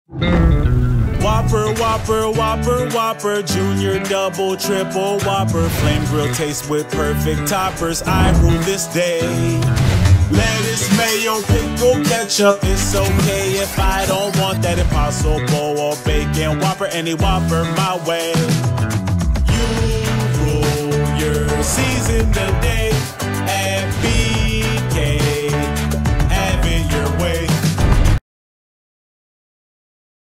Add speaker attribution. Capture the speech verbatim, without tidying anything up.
Speaker 1: Whopper, Whopper, Whopper, Whopper, Junior, Double, Triple, Whopper, Flame Grill taste with perfect toppers. I rule this day. Lettuce, mayo, pickle, ketchup. It's okay if I don't want that Impossible or bacon Whopper. Any Whopper my way. You rule your season today.